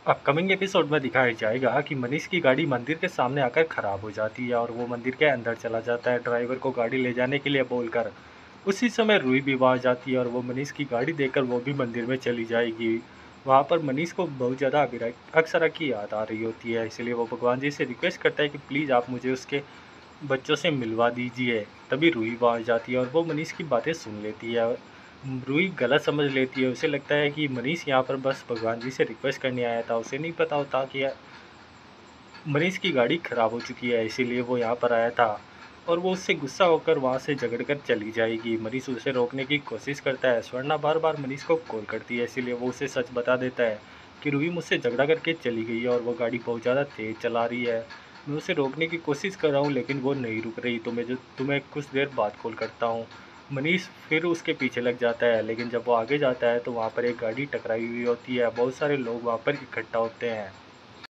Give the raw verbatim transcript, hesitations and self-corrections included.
Upcoming episode में दिखाया जाएगा कि मनीष की गाड़ी मंदिर के सामने आकर खराब हो जाती है और वो मंदिर के अंदर चला जाता है ड्राइवर को गाड़ी ले जाने के लिए बोलकर। उसी समय रुई भी वहां जाती है और वो मनीष की गाड़ी देखकर वो भी मंदिर में चली जाएगी। वहां पर मनीष को बहुत ज़्यादा अभिरा- अक्षरा की याद आ रही होती है, इसलिए वो भगवान जी से रिक्वेस्ट करता है कि प्लीज़ आप मुझे उसके बच्चों से मिलवा दीजिए। तभी रूही वहाँ जाती है और वो मनीष की बातें सुन लेती है। रूही गलत समझ लेती है, उसे लगता है कि मनीष यहाँ पर बस भगवान जी से रिक्वेस्ट करने आया था। उसे नहीं पता होता कि मनीष की गाड़ी खराब हो चुकी है, इसीलिए वो यहाँ पर आया था। और वो उससे गुस्सा होकर वहाँ से झगड़कर चली जाएगी। मनीष उसे रोकने की कोशिश करता है। स्वर्णा बार बार मनीष को कॉल करती है, इसीलिए वो उसे सच बता देता है कि रूही मुझसे झगड़ा करके चली गई है और वो गाड़ी बहुत ज़्यादा तेज़ चला रही है। मैं उसे रोकने की कोशिश कर रहा हूँ लेकिन वो नहीं रुक रही, तो मैं जो तुम्हें कुछ देर बाद कॉल करता हूँ। मनीष फिर उसके पीछे लग जाता है, लेकिन जब वो आगे जाता है तो वहाँ पर एक गाड़ी टकराई हुई होती है। बहुत सारे लोग वहाँ पर इकट्ठा होते हैं।